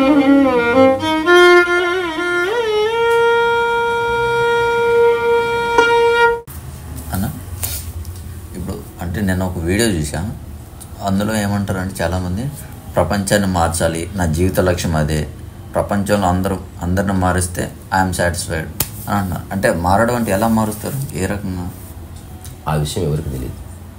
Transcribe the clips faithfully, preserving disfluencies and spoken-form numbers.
అన్న ఇప్పుడు అంటే నేను ఒక వీడియో చూసాను, అందులో ఏమంటారంటే చాలామంది ప్రపంచాన్ని మార్చాలి, నా జీవిత లక్ష్యం అదే, ప్రపంచంలో అందరూ అందరిని మారిస్తే ఐఎమ్ సాటిస్ఫైడ్ అని అంటున్నారు. అంటే మారడం అంటే ఎలా మారుస్తారు, ఏ రకంగా? ఆ విషయం ఎవరికి తెలియదు.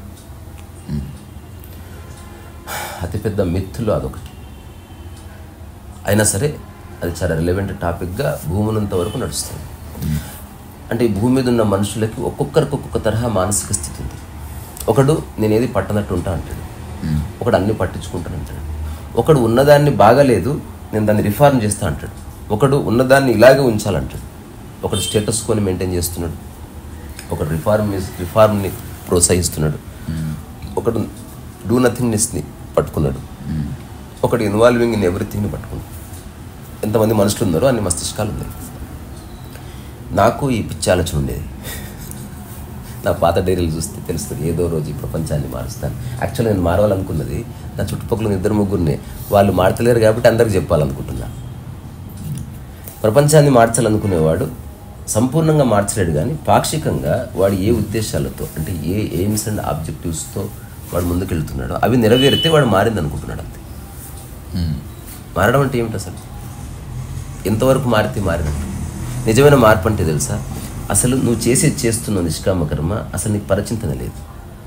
అతిపెద్ద మిత్తులు అదొకటి. అయినా సరే అది చాలా రిలవెంట్ టాపిక్గా భూములంత వరకు నడుస్తుంది. అంటే ఈ భూమి మీద ఉన్న మనుషులకి ఒక్కొక్కరికి ఒక్కొక్క తరహా మానసిక స్థితి ఉంది. ఒకడు నేను ఏది పట్టనట్టు ఉంటా అంటాడు, ఒకడు అన్ని పట్టించుకుంటాను అంటాడు, ఒకడు ఉన్నదాన్ని బాగాలేదు నేను దాన్ని రిఫార్మ్ చేస్తా అంటాడు, ఒకడు ఉన్నదాన్ని ఇలాగే ఉంచాలంటాడు, ఒకడు స్టేటస్ కొని మెయింటైన్ చేస్తున్నాడు, ఒకడు రిఫార్మ్ రిఫార్మ్ని ప్రోత్సహిస్తున్నాడు, ఒకడు డూ నథింగ్నెస్ని పట్టుకున్నాడు, ఒకడు ఇన్వాల్వింగ్ ఇన్ ఎవ్రీథింగ్ని పట్టుకున్నాడు. ఎంతమంది మనుషులు ఉన్నారో అన్ని మస్తిష్కాలు ఉన్నాయి. నాకు ఈ పిచ్చి ఆలోచన ఉండేది. నా పాత డైరీలు చూస్తే తెలుస్తుంది, ఏదో రోజు ఈ ప్రపంచాన్ని మారుస్తాను. యాక్చువల్గా నేను మారవాలనుకున్నది నా చుట్టుపక్కల ఇద్దరు ముగ్గురిని, వాళ్ళు మారతలేరు కాబట్టి అందరికి చెప్పాలనుకుంటున్నా. ప్రపంచాన్ని మార్చాలనుకునేవాడు సంపూర్ణంగా మార్చలేడు, కానీ పాక్షికంగా వాడు ఏ ఉద్దేశాలతో, అంటే ఏ ఎయిమ్స్ అండ్ ఆబ్జెక్టివ్స్తో వాడు ముందుకు వెళ్తున్నాడో అవి నెరవేరితే వాడు మారింది అనుకుంటున్నాడు అంతే. మారడం అంటే ఏమిటి అసలు? ఎంతవరకు మారితే మారినట్టు? నిజమైన మార్పు అంటే తెలుసా, అసలు నువ్వు చేసేది చేస్తున్నావు నిష్కామ కర్మ, అసలు నీకు పరిచింతన లేదు.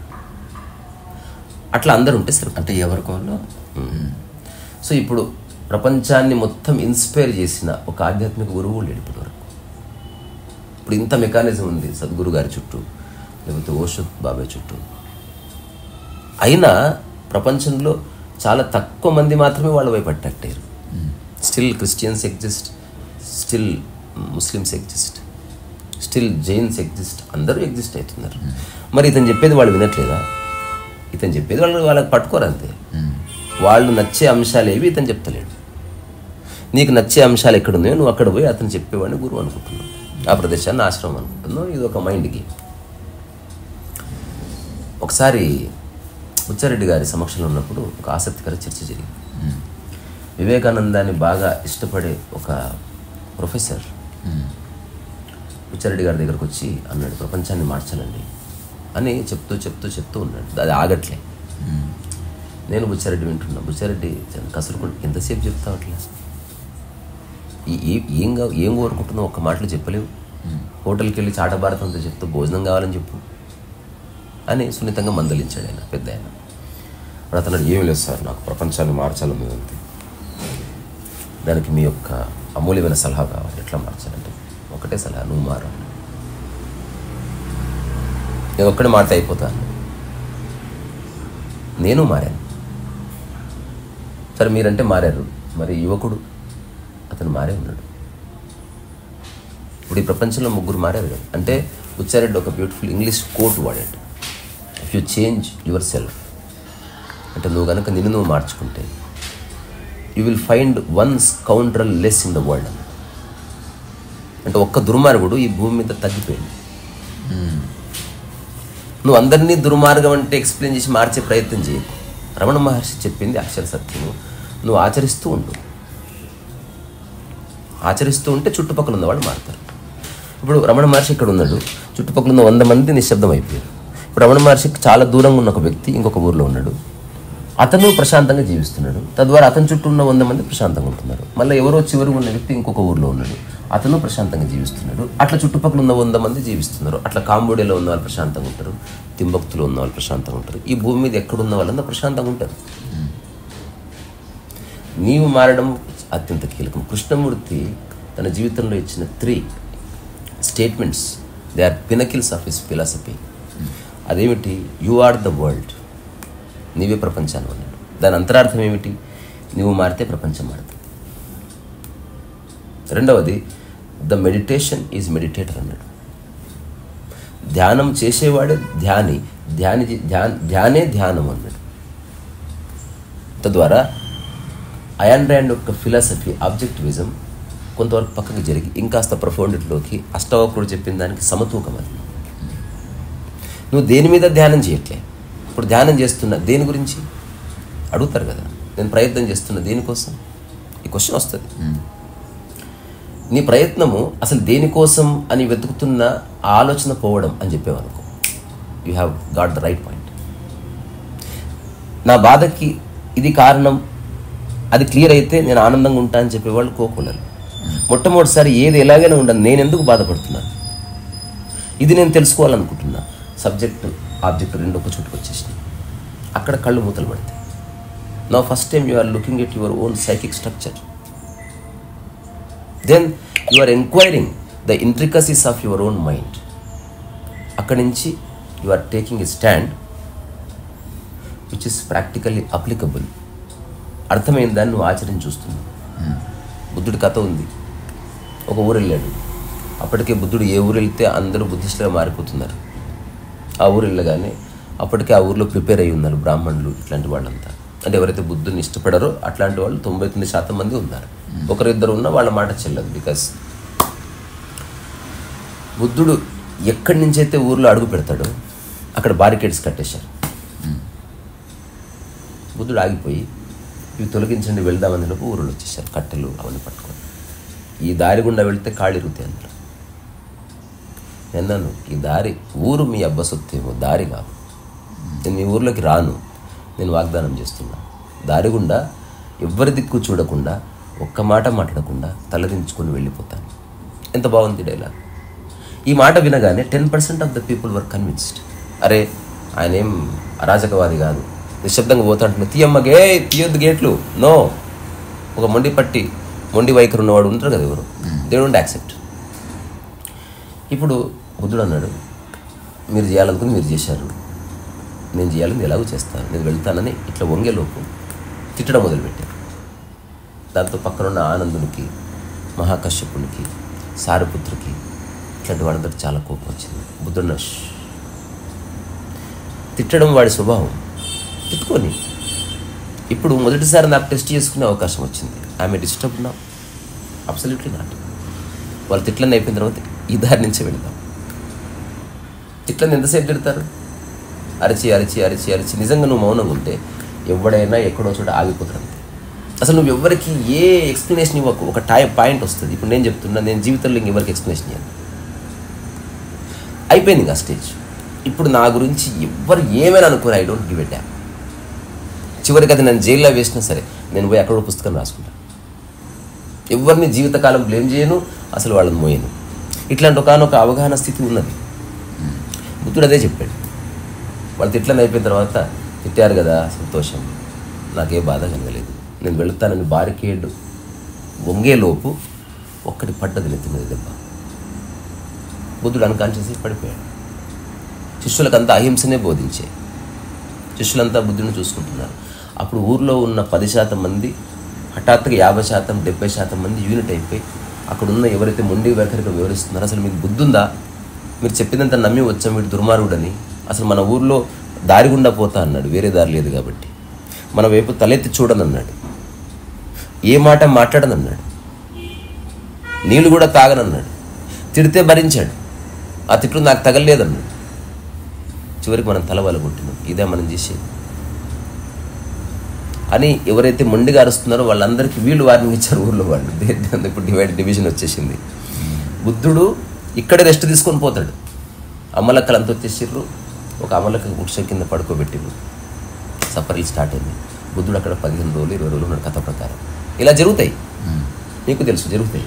అట్లా అందరూ ఉంటే సరే, అంటే ఎవరికోళ్ళు. సో ఇప్పుడు ప్రపంచాన్ని మొత్తం ఇన్స్పైర్ చేసిన ఒక ఆధ్యాత్మిక గురువు లేడు ఇప్పటి వరకు. ఇప్పుడు ఇంత మెకానిజం ఉంది సద్గురు గారి చుట్టూ, లేకపోతే ఓషో బాబాయ్ చుట్టూ. అయినా ప్రపంచంలో చాలా తక్కువ మంది మాత్రమే వాళ్ళ వైపు అట్రాక్ట్ అయ్యారు. Still Christians exist, still Muslims exist, still Jains exist, అందరూ ఎగ్జిస్ట్ అవుతున్నారు. మరి ఇతను చెప్పేది వాళ్ళు వినట్లేదా? ఇతను చెప్పేది వాళ్ళు వాళ్ళకి పట్టుకోరు అంతే. వాళ్ళు నచ్చే అంశాలు ఏవి ఇతను చెప్తలేడు. నీకు నచ్చే అంశాలు ఎక్కడున్నాయో నువ్వు అక్కడ పోయి అతను చెప్పేవాడిని గురువు అనుకుంటున్నావు, ఆ ప్రదేశాన్ని ఆశ్రమం అనుకుంటున్నావు. ఇది ఒక మైండ్ గేమ్. ఒకసారి బుచ్చారెడ్డి గారి సమక్షంలో ఉన్నప్పుడు ఒక ఆసక్తికర చర్చ జరిగింది. వివేకానందాన్ని బాగా ఇష్టపడే ఒక ప్రొఫెసర్ బుచ్చారెడ్డి గారి దగ్గరకు వచ్చి అన్నాడు, ప్రపంచాన్ని మార్చాలండి అని చెప్తూ చెప్తూ చెప్తూ ఉన్నాడు. అది ఆగట్లే. నేను బుచ్చారెడ్డి వింటున్నా. బుచ్చారెడ్డి కసురుకుంటూ ఎంతసేపు చెప్తావు అట్లా, ఏం ఏం కోరుకుంటున్నావు, ఒక్క మాటలు చెప్పలేవు, హోటల్కి వెళ్ళి చాట భారతంతో చెప్తూ భోజనం కావాలని చెప్పు అని సున్నితంగా మందలించాడు ఆయన, పెద్ద ఆయన. వాడు అతను ఏమి లేదు సార్, నాకు ప్రపంచాన్ని మార్చాలని అంతే, దానికి మీ యొక్క అమూల్యమైన సలహా కావాలి, ఎట్లా మార్చాలంటే ఒకటే సలహా, నువ్వు మారు, నేను ఒక్కడే మారితే అయిపోతాను. నేను మారాను. సరే మీరంటే మారారు, మరి యువకుడు అతను మారే ఉన్నాడు. ఇప్పుడు ఈ ప్రపంచంలో ముగ్గురు మారారు కదా. అంటే బుచ్చారెడ్డి ఒక బ్యూటిఫుల్ ఇంగ్లీష్ కోట్ వాడాడు, if you change yourself, అంటే నువ్వు కనుక నిన్ను నువ్వు మార్చుకుంటే you will find one scoundrel less in the world. అంటే ఒక్క దుర్మార్గుడు ఈ భూమి మీద తగ్గిపోయింది. నువ్వు అందరినీ దుర్మార్గం అంటే ఎక్స్ప్లెయిన్ చేసి మార్చే ప్రయత్నం చేయకు. రమణ మహర్షి చెప్పింది అక్షర సత్యము, నువ్వు ఆచరిస్తూ ఉండు. ఆచరిస్తూ ఉంటే చుట్టుపక్కల ఉన్నవాళ్ళు మారుతారు. ఇప్పుడు రమణ మహర్షి ఇక్కడ ఉన్నాడు, చుట్టుపక్కల ఉన్న వంద మంది నిశ్శబ్దం అయిపోయారు. ఇప్పుడు రమణ మహర్షికి చాలా దూరంగా ఉన్న ఒక వ్యక్తి ఇంకొక ఊరిలో ఉన్నాడు, అతను ప్రశాంతంగా జీవిస్తున్నాడు, తద్వారా అతని చుట్టూ ఉన్న వంద మంది ప్రశాంతంగా ఉంటున్నారు. మళ్ళీ ఎవరో చివరికి ఉన్న వ్యక్తి ఇంకొక ఊరిలో ఉన్నాడు, అతను ప్రశాంతంగా జీవిస్తున్నాడు. అట్లా చుట్టుపక్కల ఉన్న వంద మంది జీవిస్తున్నారు. అట్లా కాంబోడియాలో ఉన్న వాళ్ళు ప్రశాంతంగా ఉంటారు, తింబక్తులో ఉన్న వాళ్ళు ప్రశాంతంగా ఉంటారు. ఈ భూమి మీద ఎక్కడున్న వాళ్ళంతా ప్రశాంతంగా ఉంటారు. నీవు మారడం అత్యంత కీలకం. కృష్ణమూర్తి తన జీవితంలో ఇచ్చిన three statements, they are pinnacles of his philosophy. అదేమిటి? యు ఆర్ ద వరల్డ్, నీవే ప్రపంచాన్ని అన్నాడు. దాని అంతరార్థం ఏమిటి? నువ్వు మారితే ప్రపంచం మారుతుంది. రెండవది, ద మెడిటేషన్ ఈజ్ మెడిటేటర్ అన్నాడు. ధ్యానం చేసేవాడే ధ్యాని, ధ్యాని ధ్యాన ధ్యానే ధ్యానం అన్నాడు. తద్వారా అయాన్ ర్యాండ్ యొక్క ఫిలాసఫీ ఆబ్జెక్టివిజం కొంతవరకు పక్కకి జరిగి ఇంకాస్త ప్రొఫౌండిటీలోకి అష్టవక్రుడు చెప్పిన దానికి సమతూకం అది. నువ్వు దేని మీద ధ్యానం చేయట్లే. ఇప్పుడు ధ్యానం చేస్తున్నా దేని గురించి అడుగుతారు కదా, నేను ప్రయత్నం చేస్తున్నా దేనికోసం, ఈ క్వశ్చన్ వస్తుంది. నీ ప్రయత్నము అసలు దేనికోసం అని వెతుకుతున్న ఆలోచన పోవడం అని చెప్పేవనుకో, you have got the right point. నా బాధకి ఇది కారణం, అది క్లియర్ అయితే నేను ఆనందంగా ఉంటా అని చెప్పేవాళ్ళు కోకొల్లరు. మొట్టమొదటిసారి ఏది ఎలాగైనా ఉండదు, నేను ఎందుకు బాధపడుతున్నాను, ఇది నేను తెలుసుకోవాలనుకుంటున్నా. సబ్జెక్ట్ ఆబ్జెక్ట్ రెండు ఒక చోటుకు వచ్చేసినాయి. అక్కడ కళ్ళు మూతలు పడతాయి. నా first time you are looking at your own psychic structure. Then you are enquiring the intricacies of your own mind. అక్కడి నుంచి you are taking a stand which is practically applicable. అర్థమైన దాన్ని నువ్వు ఆచరించి చూస్తున్నావు. బుద్ధుడి కథ ఉంది. ఒక ఊరు వెళ్ళాడు. అప్పటికే బుద్ధుడు ఏ ఊరు వెళ్తే అందరూ బుద్ధిస్టులుగా మారిపోతున్నారు. ఆ ఊరు వెళ్ళగానే అప్పటికే ఆ ఊరిలో ప్రిపేర్ అయ్యి ఉన్నారు బ్రాహ్మణులు, ఇట్లాంటి వాళ్ళంతా. అంటే ఎవరైతే బుద్ధుని ఇష్టపడారో అట్లాంటి వాళ్ళు తొంభై తొమ్మిది శాతం మంది ఉన్నారు. ఒకరిద్దరు ఉన్న వాళ్ళ మాట చెల్లదు. బికాస్ బుద్ధుడు ఎక్కడి నుంచి అయితే ఊర్లో అడుగు పెడతాడో అక్కడ బారికేడ్స్ కట్టేశారు. బుద్ధుడు ఆగిపోయి ఇవి తొలగించండి వెళ్దామని లోపు ఊరిలో వచ్చేసారు కట్టెలు అవన్నీ పట్టుకొని. ఈ దారి గుండా వెళ్తే కాళ్ళు ఇరుగుతాయి అందులో. నేను ఈ దారి ఊరు మీ అబ్బ సొత్తేమో, దారి కాదు. నేను మీ ఊర్లోకి రాను, నేను వాగ్దానం చేస్తున్నా. దారి గుండా ఎవ్వరి దిక్కు చూడకుండా ఒక్క మాట మాట్లాడకుండా తలదించుకొని వెళ్ళిపోతాను. ఎంత బాగుంది డైలాగ్. ఈ మాట వినగానే ten percent of the people were convinced. అరే ఆయన ఏం అరాజకవాది కాదు, నిశ్శబ్దంగా పోతా అంటున్నా, తీయమ్మ గే తీయొద్దు గేట్లు, నో. ఒక మొండి పట్టి మొండి వైఖరి ఉన్నవాడు ఉంటారు కదా ఎవరు, దే డోంట్ యాక్సెప్ట్. ఇప్పుడు బుద్ధుడు అన్నాడు, మీరు చేయాలనుకుని మీరు చేశారు, నేను చేయాలని ఎలాగో చేస్తాను, నేను వెళ్తానని ఇట్లా వంగేలోపు తిట్టడం మొదలుపెట్టారు. దాంతో పక్కనున్న ఆనందునికి, మహాకశ్యపునికి, సారపుత్రికి ఇట్లాంటి వాళ్ళందరికీ చాలా కోపం వచ్చింది. బుద్ధుడు తిట్టడం వాడి స్వభావం, తిట్టుకొని ఇప్పుడు మొదటిసారి నాకు టెస్ట్ చేసుకునే అవకాశం వచ్చింది. ఆమె డిస్టర్బ్ నా అబ్సల్యూట్లీ నాట్. వాళ్ళు తిట్లని అయిపోయిన తర్వాత ఈ దారి నుంచే వెళ్దాం. తిట్లని ఎంతసేపు తిడతారు? అరిచి అరిచి అరిచి అరిచి నిజంగా నువ్వు మౌనంగా ఉంటే ఎవడైనా ఎక్కడో చోట ఆగిపోతారు అంతే. అసలు నువ్వు ఎవరికి ఏ ఎక్స్ప్లెనేషన్ ఇవ్వకు, ఒక టై పాయింట్ వస్తుంది. ఇప్పుడు నేను చెప్తున్నా, నేను జీవితంలో ఇంకెవరికి ఎక్స్ప్లెనేషన్ ఇవ్వను, అయిపోయింది ఇంకా స్టేజ్. ఇప్పుడు నా గురించి ఎవరు ఏమైనా అనుకోరు, I don't give a damn. చివరికి అది నేను జైల్లో వేసినా సరే నేను పోయి ఎక్కడో పుస్తకం రాసుకుంటాను. ఎవరిని జీవితకాలం బ్లేమ్ చేయను, అసలు వాళ్ళని మోయను. ఇట్లాంటి ఒకనొక అవగాహన స్థితి ఉన్నది. బుద్ధుడు అదే చెప్పాడు. వాళ్ళు తిట్లని అయిపోయిన తర్వాత తిట్టారు కదా, సంతోషం, నాకే బాధ కలగలేదు, నేను వెళుతానని బారికేడ్ వంగేలోపు ఒక్కటి పడ్డది నెత్తి మీద దెబ్బ. బుద్ధుడు అన్కాన్షియస్ పడిపోయాడు. శిష్యులకంతా అహింసనే బోధించే. శిష్యులంతా బుద్ధుడిని చూసుకుంటున్నారు. అప్పుడు ఊర్లో ఉన్న పది శాతం మంది హఠాత్తుగా యాభై శాతం డెబ్బై శాతం మంది యూనిట్ అయిపోయి అక్కడున్న ఎవరైతే మొండి వైఖరిగా వివరిస్తున్నారో, అసలు మీకు బుద్ధి ఉందా, మీరు చెప్పినంత నమ్మి వచ్చాం, వీడు దుర్మార్గుడని, అసలు మన ఊర్లో దారి గుండా పోతా అన్నాడు, వేరే దారి లేదు కాబట్టి, మన వైపు తలెత్తి చూడనన్నాడు, ఏ మాట మాట్లాడనన్నాడు, నీళ్ళు కూడా తాగనన్నాడు, తిడితే భరించాడు, ఆ తిట్లు నాకు తగలలేదన్నాడు. చివరికి మనం తలవల కొట్టినాం, ఇదే మనం చేసేది అని ఎవరైతే మొండిగా అరుస్తున్నారో వాళ్ళందరికీ వీళ్ళు వార్నింగ్ ఇచ్చారు ఊర్లో వాళ్ళు. ఇప్పుడు డివైడ్ డివిజన్ వచ్చేసింది. బుద్ధుడు ఇక్కడే రెస్ట్ తీసుకొని పోతాడు. అమ్మలక్కలు అంతా వచ్చేసిర్రు, ఒక అమ్మలక్క వృక్షం కింద పడుకోబెట్టిర్రు, సఫర్లు స్టార్ట్ అయింది. బుద్ధుడు అక్కడ పదిహేను రోజులు ఇరవై రోజులు ఉన్నాడు కథ ప్రకారం. ఇలా జరుగుతాయి, నీకు తెలుసు జరుగుతాయి.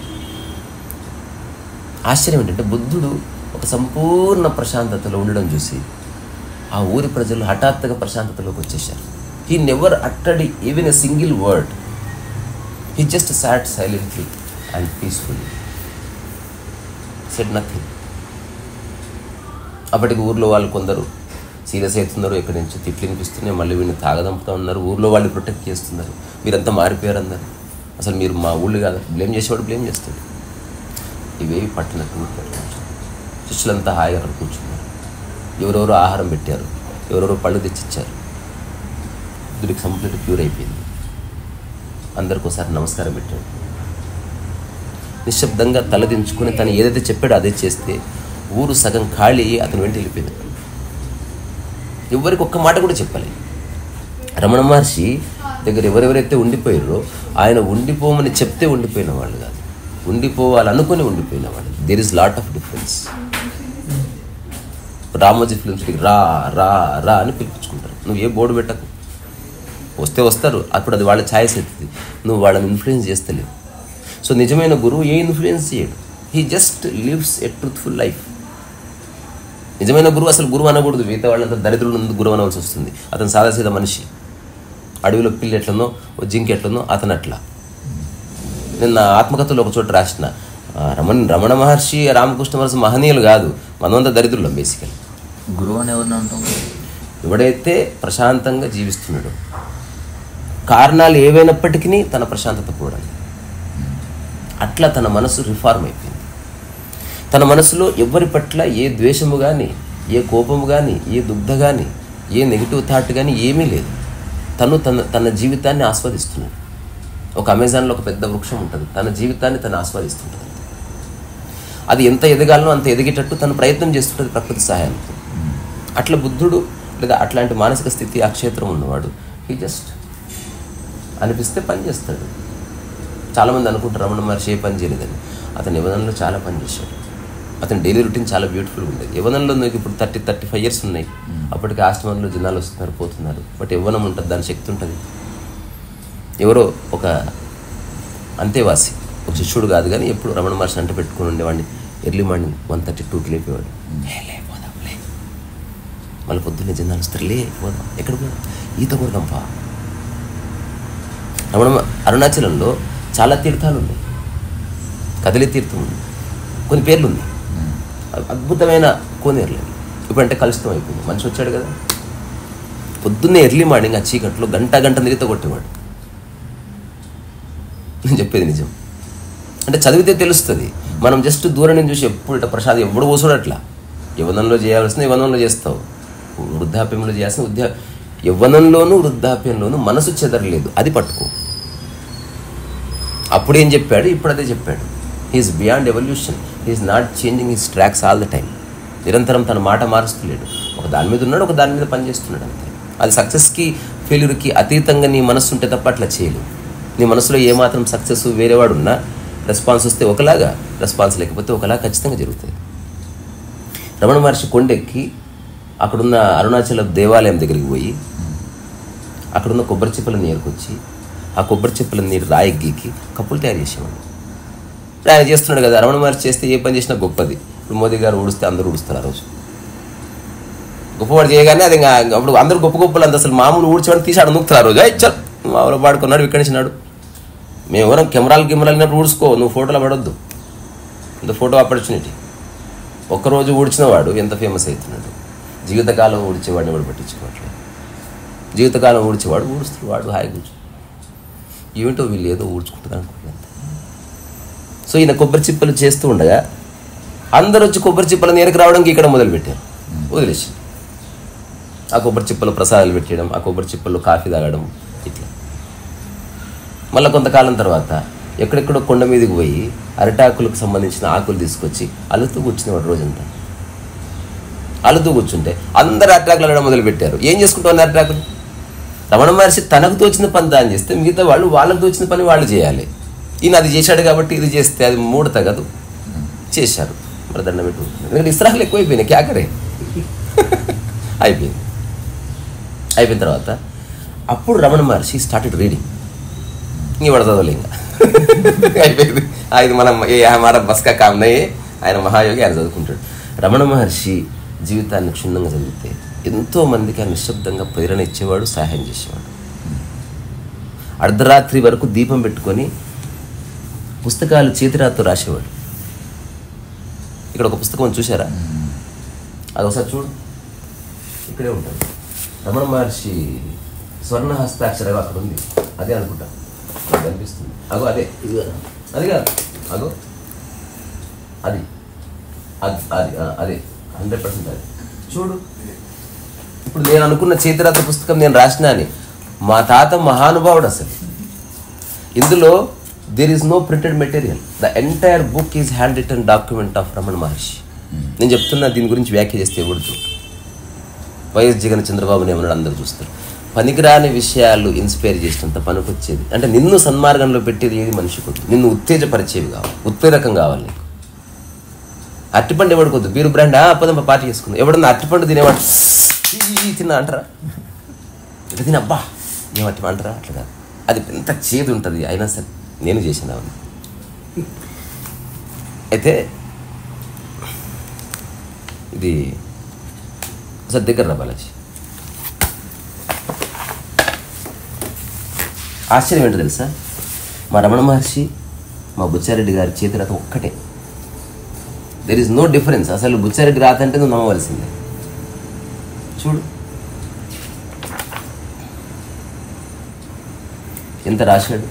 ఆశ్చర్యం ఏంటంటే బుద్ధుడు ఒక సంపూర్ణ ప్రశాంతతలో ఉండడం చూసి ఆ ఊరి ప్రజలు హఠాత్తుగా ప్రశాంతతలోకి వచ్చేసారు. He never uttered even a single word. He just sat silently and peacefully. Said nothing. అప్పటికి ఊర్లో వాళ్ళు కొందరు సీరియస్ అవుతున్నారు, ఎక్కడి నుంచి తిట్లు వినిపిస్తున్నాయి, మళ్ళీ వీడిని తాగదంపుతా ఉన్నారు, ఊర్లో వాళ్ళు ప్రొటెక్ట్ చేస్తున్నారు, మీరంతా మారిపోయారు అన్నారు, అసలు మీరు మా ఊళ్ళు కాదు, బ్లేమ్ చేసేవాడు బ్లేమ్ చేస్తాడు. ఇవేవి పట్టినట్టు శిష్యులంతా హాయిగా కూర్చున్నారు. ఎవరెవరో ఆహారం పెట్టారు, ఎవరెవరో పళ్ళు తెచ్చిచ్చారు. బుద్ధుడికి కంప్లీట్ క్యూర్ అయిపోయింది. అందరికి ఒకసారి నమస్కారం పెట్టాడు. నిశ్శబ్దంగా తలదించుకొని తను ఏదైతే చెప్పాడో అదే చేస్తే ఊరు సగం ఖాళీ అతను వెంట వెళ్ళిపోయింది. ఎవరికి ఒక్క మాట కూడా చెప్పాలి. రమణ మహర్షి దగ్గర ఎవరెవరైతే ఉండిపోయారో ఆయన ఉండిపోమని చెప్తే ఉండిపోయిన వాళ్ళు కాదు, ఉండిపోవాలనుకుని ఉండిపోయిన వాళ్ళు. There is lot of difference. Ramoji ఫిల్మ్స్కి రా రా రా అని పిలిపించుకుంటారు. నువ్వు ఏ బోర్డు పెట్టకు, వస్తే వస్తారు, అప్పుడు అది వాళ్ళ ఛాయిస్ అవుతుంది. నువ్వు వాళ్ళని ఇన్ఫ్లుయెన్స్ చేస్తలేవు. సో నిజమైన గురువు ఏ ఇన్ఫ్లుయెన్స్ చేయడు, he just lives a truthful life. నిజమైన గురువు అసలు గురువు అనకూడదు, మిగతా వాళ్ళంతా దరిద్రులు గురువు అనవలసి వస్తుంది. అతను సాదాసీదా మనిషి, అడవిలో పిల్లి ఎట్లనో జింక ఎట్లనో అతను అట్లా. నిన్న ఆత్మకథలో ఒక చోట రాసిన రమణ రమణ మహర్షి రామకృష్ణ మహర్షి మహనీయులు కాదు, మనమంతా దరిద్రులం బేసికల్. గురువు అని ఎవరిని అంటాం? ఎవడైతే ప్రశాంతంగా జీవిస్తున్నాడో, కారణాలు ఏవైనప్పటికీ తన ప్రశాంతత పోవడం, అట్లా తన మనసు రిఫార్మ్ అయిపోయింది. తన మనసులో ఎవరి పట్ల ఏ ద్వేషము కానీ, ఏ కోపము కానీ, ఏ దుగ్ధ కానీ, ఏ నెగిటివ్ థాట్ కానీ ఏమీ లేదు. తను తన తన జీవితాన్ని ఆస్వాదిస్తున్నాడు. ఒక అమెజాన్లో ఒక పెద్ద వృక్షం ఉంటుంది, తన జీవితాన్ని తను ఆస్వాదిస్తుంటుంది. అది ఎంత ఎదగాలనో అంత ఎదిగేటట్టు తను ప్రయత్నం చేస్తుంటుంది ప్రకృతి సహాయంతో. అట్లా బుద్ధుడు లేదా అట్లాంటి మానసిక స్థితి ఆ క్షేత్రం ఉన్నవాడు హీ జస్ట్ అనిపిస్తే పని చేస్తాడు. చాలామంది అనుకుంటారు రమణ మహర్షి ఏ పని చేయలేదని. అతను యవ్వనంలో చాలా పని చేశాడు. అతని డైలీ రొటీన్ చాలా బ్యూటిఫుల్గా ఉండేది. యవ్వనంలో నీకు ఇప్పుడు థర్టీ థర్టీ ఫైవ్ ఇయర్స్ ఉన్నాయి, అప్పటికి ఆశ్రమంలో జనాలు వస్తున్నారు పోతున్నారు, బట్ యవ్వనం ఉంటుంది, దాని శక్తి ఉంటుంది. ఎవరో ఒక అంతేవాసి, ఒక శిష్యుడు కాదు కానీ ఎప్పుడు రమణ మహర్షి అంట పెట్టుకుని ఉండేవాడిని. ఎర్లీ మార్నింగ్ వన్ థర్టీ టూకి లేపేవాడు. లే పోదాం లే, మళ్ళీ పొద్దున్నే జనాలు వస్తారు, లే పోదాం, ఎక్కడ పోదాం, ఈత కొడదాంపా. రమణ అరుణాచలంలో చాలా తీర్థాలు ఉన్నాయి, కదిలి తీర్థం ఉంది, కొన్ని పేర్లు ఉంది, అద్భుతమైన కోనేరులు. ఇప్పుడంటే కలుషితం అయిపోయింది, మనిషి వచ్చాడు కదా. పొద్దున్నే ఎర్లీ మార్నింగ్ ఆ చీకట్లో గంట గంట నీత కొట్టేవాడు. నేను చెప్పేది నిజం. అంటే చదివితే తెలుస్తుంది. మనం జస్ట్ దూరం నుంచి చూసి ఎప్పుడు ఇట్లా ప్రసాదం ఎప్పుడు కూర్చోడు అట్లా. యవ్వనంలో చేయాల్సిన యవ్వనంలో చేస్తావు, వృద్ధాప్యంలో చేయాల్సిన వృద్ధా యవ్వనంలోనూ వృద్ధాప్యంలోనూ మనసు చెదరలేదు, అది పట్టుకో. అప్పుడేం చెప్పాడు, ఇప్పుడు అదే చెప్పాడు. He's beyond evolution, he's not changing his tracks all the time. నిరంతరం తన మాట మారుస్తలేడు, ఒక దాని మీద ఉన్నాడు, ఒక దాని మీద పనిచేస్తున్నాడు అంతే. అది సక్సెస్కి ఫెయిల్యూర్కి అతీతంగా నీ మనస్సు ఉంటే తప్ప అట్లా చేయలేవు. నీ మనసులో ఏమాత్రం సక్సెస్ వేరేవాడు ఉన్నా రెస్పాన్స్ వస్తే ఒకలాగా, రెస్పాన్స్ లేకపోతే ఒకలా ఖచ్చితంగా జరుగుతుంది. రమణ మహర్షి కొండెక్కి అక్కడున్న అరుణాచల దేవాలయం దగ్గరికి పోయి అక్కడున్న కొబ్బరి చిప్పల నీరుకొచ్చి ఆ కొబ్బరి చిప్పల నీరు రాయి గీకి కప్పులు తయారు చేసేవాడు. ఆయన చేస్తున్నాడు కదా, రమణ మహర్షి చేస్తే ఏ పని చేసినా గొప్పది. ఇప్పుడు మోదీ గారు ఊడిస్తే అందరూ ఊడుస్తారు ఆ రోజు. గొప్పవాడు చేయగానే అది ఇంకా అప్పుడు అందరూ గొప్ప గొప్పలు అంత అసలు మామూలు ఊడ్చేవాడిని తీసి ఆడ నూకుతారు ఆ రోజు. చల్ మామూలు పాడుకున్నాడు, ఇక్కడి నుంచి నాడు మేము ఎవరం కెమెరాలు కెమెరాలు అయినప్పుడు ఊడ్చుకో, నువ్వు ఫోటోలో పడొద్దు, ఇంత ఫోటో ఆపర్చునిటీ. ఒక్కరోజు ఊడ్చినవాడు ఎంత ఫేమస్ అవుతున్నాడు. జీవితకాలం ఊడ్చేవాడిని వాడు పట్టించుకోవట్లేదు. జీవితకాలం ఊడ్చేవాడు ఊడుస్తాడు, వాడు హాయి కూర్చు ఏమిటో వీళ్ళు ఏదో ఊడ్చుకుంటుంది అనుకుంటున్నాను. సో ఈయన కొబ్బరి చిప్పలు చేస్తూ ఉండగా అందరూ వచ్చి కొబ్బరి చిప్పల నీరుకు రావడానికి ఇక్కడ మొదలుపెట్టారు. వదిలేసి ఆ కొబ్బరి చిప్పలు ప్రసాదాలు పెట్టడం, ఆ కొబ్బరి చిప్పల్లో కాఫీ తాగడం, ఇట్లా. మళ్ళీ కొంతకాలం తర్వాత ఎక్కడెక్కడో కొండ మీదకి పోయి అరిటాకులకు సంబంధించిన ఆకులు తీసుకొచ్చి అలుతూ కూర్చునేవాడు రోజంతా. అలుతూ కూర్చుంటే అందరు అరిటాకులు అనడం మొదలుపెట్టారు. ఏం చేసుకుంటామని అరిటాకులు? రమణ మహర్షి తనకు తోచిన పని దాన్ని చేస్తే మిగతా వాళ్ళు వాళ్ళకు తోచిన పని వాళ్ళు చేయాలి. ఈయన అది చేశాడు కాబట్టి ఇది చేస్తే అది మూడు తగదు, చేశారు. మరి దండం పెట్టు, ఎందుకంటే ఇస్రాహలు ఎక్కువైపోయినాయి, క్యాకరే అయిపోయింది. అయిపోయిన తర్వాత అప్పుడు రమణ మహర్షి స్టార్టెడ్ రీడింగ్. ఇంక వాడు చదవలే, ఇంకా అయిపోయింది. అది మనం ఏ హమారా బస్కా కామ్నయే, ఆయన మహాయోగి, ఆయన చదువుకుంటాడు. రమణ మహర్షి జీవితాన్ని క్షుణ్ణంగా చదివితే ఎంతో మందికి ఆయన నిశ్శబ్దంగా ప్రేరణ ఇచ్చేవాడు, సహాయం చేసేవాడు. అర్ధరాత్రి వరకు దీపం పెట్టుకొని పుస్తకాలు చేతిరాతో రాసేవాడు. ఇక్కడ ఒక పుస్తకం చూసారా? అది ఒకసారి చూడు, ఇక్కడే ఉంటుంది. రమణ మహర్షి స్వర్ణ హస్తాక్షరం అక్కడ ఉంది, అదే అనుకుంటా, నాకు కనిపిస్తుంది. అగో అదే, అది కాదు, అగో అది అది అది అదే హండ్రెడ్ పర్సెంట్ అది చూడు. ఇప్పుడు నేను అనుకున్న చేతిరాత పుస్తకం నేను రాసినా అని, మా తాత మహానుభావుడు అసలు. ఇందులో there is no printed material, the entire book is handwritten document of Ramana Maharshi. నేను చెప్తున్నా, దీని గురించి వ్యాఖ్య చేస్తే ఎవరు చూడు. వైఎస్ జగన్ చంద్రబాబుని ఏమన్నాడు అందరూ చూస్తారు. పనికిరాని విషయాలు ఇన్స్పైర్ చేసినంత పనికొచ్చేది. అంటే నిన్ను సన్మార్గంలో పెట్టేది ఏది మనిషికి వద్దు, నిన్ను ఉత్తేజపరిచేవి కావాలి, ఉత్ప్రేరకం కావాలి నీకు. అరటిపండు ఎవడికొద్దు, బీరు బ్రాండ్ పదంప పార్టీ చేసుకుంది. ఎవడన్నా అరటిపండు తినేవాడు తిన్నా అంటారా, ఇట్లా తిన అబ్బా ఏమట్టి అంటారా, అట్లా కాదు. అది ఎంత చేదు ఉంటుంది అయినా సరే నేను చేసిన. అయితే ఇది ఒకసారి దగ్గర రా బాలాజీ. ఆశ్చర్యం ఏంటో తెలుసా, మా రమణ మహర్షి మా బుచ్చారెడ్డి గారి చేతి రాత ఒక్కటే. There is no difference. అసలు బుచ్చారెడ్డి రాత అంటే నువ్వు నమ్మవలసిందే. చూడు ఎంత రాశాడు.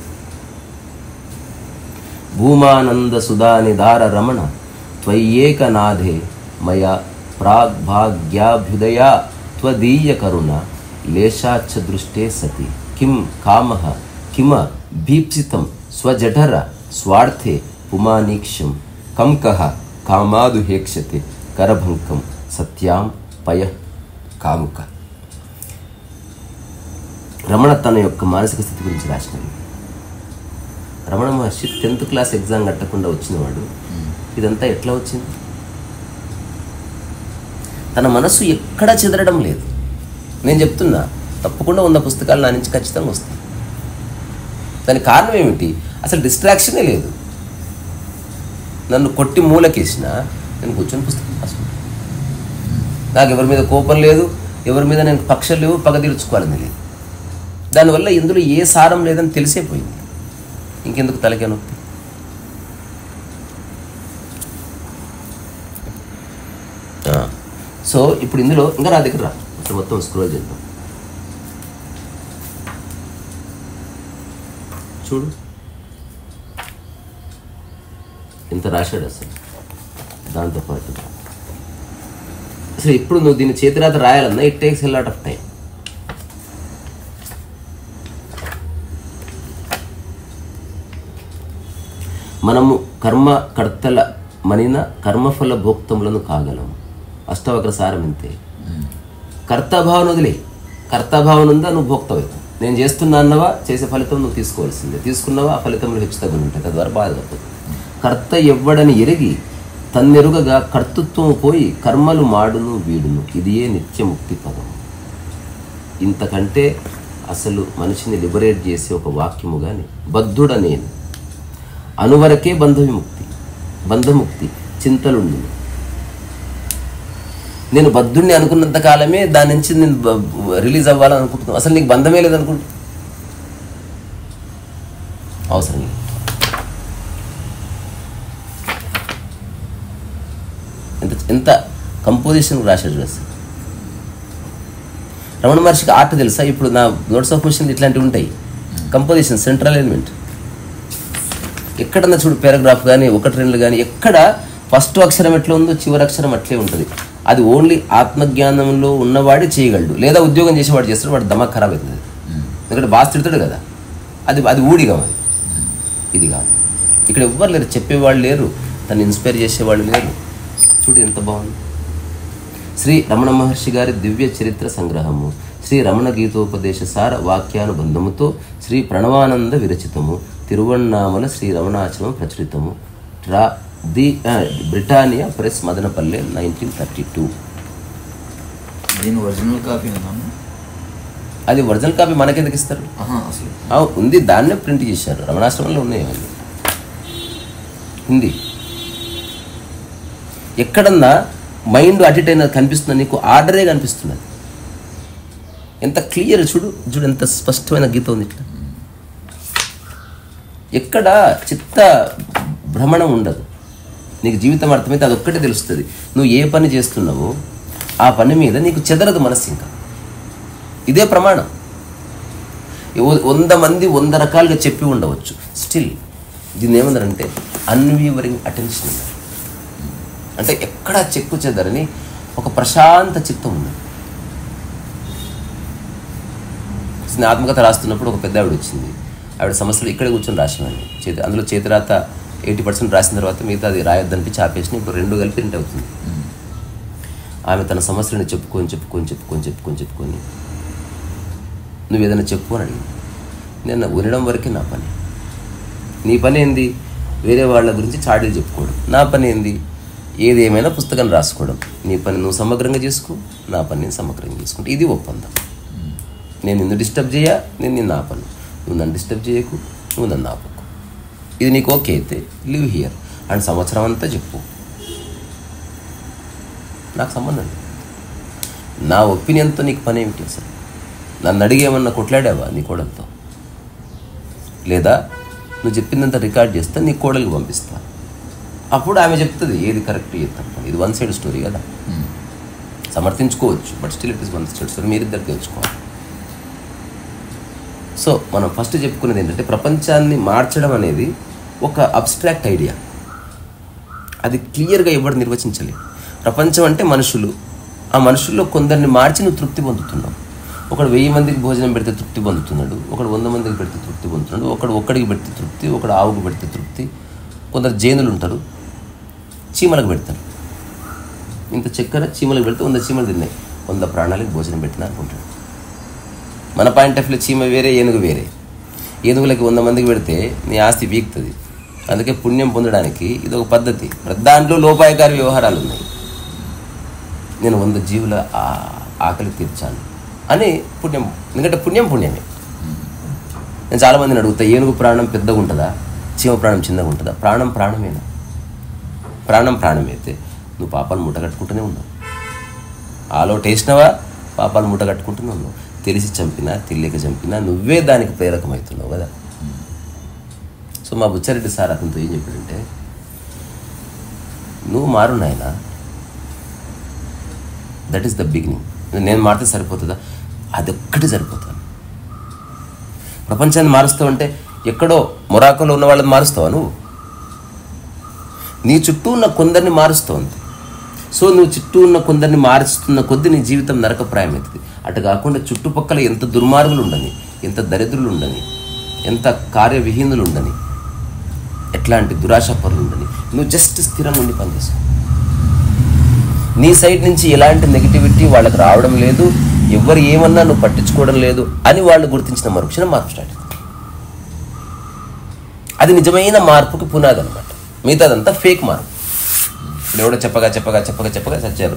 భూమానంద సుధాని దార రమణ త్వయ్యేకనాథే మయ ప్రాగ్భాగ్యాభ్యుదయ త్వదీయ కరుణ లేశాచ్చ దృష్టే సతి కిం కామః కిమ భీప్సితం స్వజఠర స్వార్థే పుమానీక్షం కంకః కామాదు హేక్షతే కరభంకం సత్యాం పయ కాముక. రమణ తన యొక్క మానసిక స్థితి గురించి రాసినాడు. Ramana Maharshi tenth class exam కట్టకుండా వచ్చినవాడు. ఇదంతా ఎట్లా వచ్చింది? తన మనస్సు ఎక్కడా చెదరడం లేదు. నేను చెప్తున్నా, తప్పకుండా వంద పుస్తకాలు నా నుంచి ఖచ్చితంగా వస్తాయి. దానికి కారణం ఏమిటి? అసలు డిస్ట్రాక్షనే లేదు. నన్ను కొట్టి మూలకేసినా నేను కూర్చొని పుస్తకం రాసుకుంటాను. నాకు ఎవరి మీద కోపం లేదు, ఎవరి మీద నేను పక్షం లేవు, పగ తీర్చుకోవాలని లేదు. దానివల్ల ఇందులో ఏ సారం లేదని తెలిసేపోయింది. ఇంకెందుకు తలకే నొప్పి? సో ఇప్పుడు ఇందులో ఇంకా నా దగ్గర రా, అసలు మొత్తం స్క్రోల్ చేద్దాం. చూడు ఎంత రాశాడు అసలు. దాంతోపాటు అసలు ఇప్పుడు నువ్వు దీన్ని చేతిరాత రాయాలన్నా it takes a lot of time. మనము కర్మకర్తల మనిన కర్మఫల భోక్తములను కాగలము. అష్టవక్ర సారం ఇంతే. కర్తభావన వదిలే, కర్తభావన ఉందా నువ్వు భోక్తవు. నేను చేస్తున్నా అన్నవా, చేసే ఫలితం నువ్వు తీసుకోవాల్సిందే. తీసుకున్నావా ఆ ఫలితంలో హెచ్చు తగ్గులు ఉంటాయి, తద్వారా బాధపడుతుంది. కర్త ఎవ్వడని ఎరిగి తన్నెరుగగా కర్తృత్వము పోయి కర్మలు మాడును వీడును, ఇదియే నిత్యముక్తి పదం. ఇంతకంటే అసలు మనిషిని లిబరేట్ చేసే ఒక వాక్యము కానీ, బద్ధుడ నేను అనువరకే బంధ విముక్తి, బంధముక్తి చింతలుండి. నేను బద్ధుడిని అనుకున్నంత కాలమే దాని నుంచి నేను రిలీజ్ అవ్వాలని అనుకుంటున్నాను. అసలు నీకు బంధమే లేదనుకుంటా, అవసరం లేదు. ఎంత ఎంత కంపోజిషన్ రాశాడు చూడ. రమణ మహర్షికి ఆర్ట్ తెలుసా? ఇప్పుడు నా నోట్స్ ఆఫ్ క్వశ్చన్ ఇట్లాంటివి ఉంటాయి. Composition central element. ఎక్కడన్నా చూడు పారాగ్రాఫ్ కానీ ఒకటి రెండు కానీ, ఎక్కడ ఫస్ట్ అక్షరం ఎట్లా ఉందో చివరి అక్షరం అట్లే ఉంటుంది. అది ఓన్లీ ఆత్మజ్ఞానంలో ఉన్నవాడే చేయగలడు, లేదా ఉద్యోగం చేసేవాడు చేస్తాడు, వాడు దమాక్ ఖరాబ్ అవుతుంది. ఎందుకంటే బాగా తిడతాడు కదా, అది అది ఊడిగా అది. ఇది కాదు. ఇక్కడ ఎవ్వరు లేరు, చెప్పేవాళ్ళు లేరు, తను ఇన్స్పైర్ చేసేవాళ్ళు లేరు. చూడు ఎంత బాగుంది. శ్రీ రమణ మహర్షి గారి దివ్య చరిత్ర సంగ్రహము, శ్రీ రమణ గీతోపదేశ సార వాక్యానుబంధముతో శ్రీ ప్రణవానంద విరచితము, తిరువన్నామల శ్రీ రమణాచలం ప్రచురితము, ట్రా the Britannia press Madanapalle nineteen thirty two. దీని ఒరిజినల్ కాపీ ఉందా? అది ఒరిజినల్ కాపీ మనకెందుకు ఇస్తారు? అసలు ఉంది, దాన్నే ప్రింట్ చేశారు. రమణాశ్రమంలో ఉన్నాయి అవన్నీ. హిందీ ఎక్కడన్నా మైండ్ అటు ఇటు అయినా కనిపిస్తున్నా, నీకు ఆర్డరే కనిపిస్తున్నది. ఎంత క్లియర్ చూడు, చూడు ఎంత స్పష్టమైన గీత ఉంది. ఇట్లా ఎక్కడ చిత్త భ్రమణం ఉండదు. నీకు జీవితం అర్థమైతే అదొక్కటే తెలుస్తుంది. నువ్వు ఏ పని చేస్తున్నావో ఆ పని మీద నీకు చెదరదు మనస్సు. ఇంకా ఇదే ప్రమాణం. వంద మంది వంద రకాలుగా చెప్పి ఉండవచ్చు, స్టిల్ దీన్ని ఏమన్నారంటే అన్వీవరింగ్ అటెన్షన్. అంటే ఎక్కడా చెక్కు చెదరని ఒక ప్రశాంత చిత్తం ఉంది. ఆత్మకథ రాస్తున్నప్పుడు ఒక పెద్ద ఆవిడ వచ్చింది. ఆవిడ సమస్యలు ఇక్కడే కూర్చొని రాసినాను. చేతి అందులో చేతిరాత ఎయిటీ పర్సెంట్ రాసిన తర్వాత మిగతా అది రాయొద్దనిపించి ఆపేసిన. ఇప్పుడు రెండు కలిపి ప్రింట్ అవుతుంది. ఆమె తన సమస్యలను చెప్పుకొని చెప్పుకొని చెప్పుకొని చెప్పుకొని చెప్పుకొని నువ్వు ఏదైనా చెప్పు అని అడిగింది. నేను వినడం వరకే నా పని. నీ పని ఏంది? వేరే వాళ్ళ గురించి చాడీలు చెప్పుకోవడం. నా పని ఏంది? ఏది ఏమైనా పుస్తకం రాసుకోవడం. నీ పని నువ్వు సమగ్రంగా చేసుకో, నా పని నేను సమగ్రంగా చేసుకుంటా. ఇది ఒప్పందం. నేను నిన్ను డిస్టర్బ్ చేయ, నేను నిన్ను ఆపను. నువ్వు నన్ను డిస్టర్బ్ చేయకు, నువ్వు నన్ను ఆపకు. ఇది నీకు ఓకే అయితే లివ్ హియర్ అండ్ సంవత్సరం అంతా చెప్పు, నాకు సంబంధం లేదు. నా ఒపీనియన్తో నీకు పని ఏమిటి? అసలు నన్ను అడిగేమన్నా కొట్లాడావా నీ కోడలతో? లేదా నువ్వు చెప్పిందంత రికార్డ్ చేస్తా నీ కోడలికి పంపిస్తా. అప్పుడు ఆమె చెప్తుంది ఏది కరెక్ట్ చేస్తాం. ఇది వన్ సైడ్ స్టోరీ కదా, సమర్థించుకోవచ్చు, but still it is one side story. మీరిద్దరు తెలుసుకోవాలి. సో మనం ఫస్ట్ చెప్పుకునేది ఏంటంటే ప్రపంచాన్ని మార్చడం అనేది ఒక అబ్స్ట్రాక్ట్ ఐడియా. అది క్లియర్గా ఎవరు నిర్వచించలేదు. ప్రపంచం అంటే మనుషులు. ఆ మనుషుల్లో కొందరిని మార్చి నువ్వు తృప్తి పొందుతున్నావు. ఒకడు వెయ్యి మందికి భోజనం పెడితే తృప్తి పొందుతున్నాడు, ఒకడు వంద మందికి పెడితే తృప్తి పొందుతున్నాడు, ఒకడు ఒక్కడికి పెడితే తృప్తి, ఒకడు ఆవుకు పెడితే తృప్తి. కొందరు జైనులు ఉంటారు, చీమలకు పెడతారు. ఇంత చక్కెర చీమలకు పెడితే వంద చీమలు తిన్నాయి, వంద ప్రాణాలకు భోజనం పెట్టినా అనుకుంటాడు. మన పాయింట్ ఆఫ్ వ్యూ చీమ వేరే, ఏనుగు వేరే. ఏనుగులకి వంద మందికి పెడితే నీ ఆస్తి వీక్తుంది. అందుకే పుణ్యం పొందడానికి ఇది ఒక పద్ధతి. దాంట్లో లోపాయకారి వ్యవహారాలు ఉన్నాయి. నేను వంద జీవుల ఆకలి తీర్చాను అని పుణ్యం. ఎందుకంటే పుణ్యం పుణ్యమే. నేను చాలామందిని అడుగుతా, ఏనుగు ప్రాణం పెద్దగా ఉంటుందా, చీమ ప్రాణం చిన్నగా ఉంటుందా? ప్రాణం ప్రాణమేనా? ప్రాణం ప్రాణమైతే నువ్వు పాపాలు మూట కట్టుకుంటూనే ఉన్నావు. ఆలో టేసినవా పాపాలు మూట కట్టుకుంటూనే ఉన్నావు. తెలిసి చంపినా తెలియక చంపినా నువ్వే దానికి ప్రేరకమవుతున్నావు కదా. సో మా బుచ్చారెడ్డి సార్ అతనితో ఏం చెప్పాడంటే, నువ్వు మారు నాయనా, దట్ ఈస్ ద బిగినింగ్. నేను మారితే సరిపోతుందా? అదొక్కటి సరిపోతాను. ప్రపంచాన్ని మారుస్తావంటే ఎక్కడో మొరాకోలో ఉన్న వాళ్ళని మారుస్తావా నువ్వు? నీ చుట్టూ ఉన్న కొందరిని మారుస్తావు అంతే. సో నువ్వు చుట్టూ ఉన్న కొందరిని మారుస్తున్న కొద్దీ నీ జీవితం నరకప్రాయమవుతుంది. అటు కాకుండా చుట్టుపక్కల ఎంత దుర్మార్గులు ఉండని, ఎంత దరిద్రులు ఉండని, ఎంత కార్యవిహీనులు ఉండని, ఎట్లాంటి దురాశపరులు ఉండని, నువ్వు జస్ట్ స్థిరం ఉండి పనిచేసుకో. నీ సైడ్ నుంచి ఎలాంటి నెగిటివిటీ వాళ్ళకి రావడం లేదు, ఎవరు ఏమన్నా నువ్వు పట్టించుకోవడం లేదు అని వాళ్ళు గుర్తించిన మరుక్షణం మార్పు స్టార్ట్ అవుతుంది. అది నిజమైన మార్పుకి పునాది అనమాట. మిగతాదంతా ఫేక్ మార్పు. ఇప్పుడు ఎవడో చెప్పగా చెప్పగా చెప్పగా చెప్పగా చచ్చారు,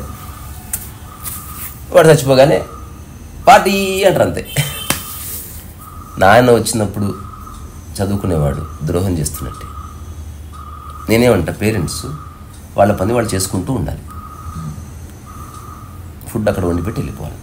వాడు చచ్చిపోగానే పార్టీ అంటారు అంతే. నాయన వచ్చినప్పుడు చదువుకునేవాడు ద్రోహం చేస్తున్నట్టే. నేనేమంటా, పేరెంట్స్ వాళ్ళ పని వాళ్ళు చేసుకుంటూ ఉండాలి. ఫుడ్ అక్కడ వండి పెట్టి వెళ్ళిపోవాలి,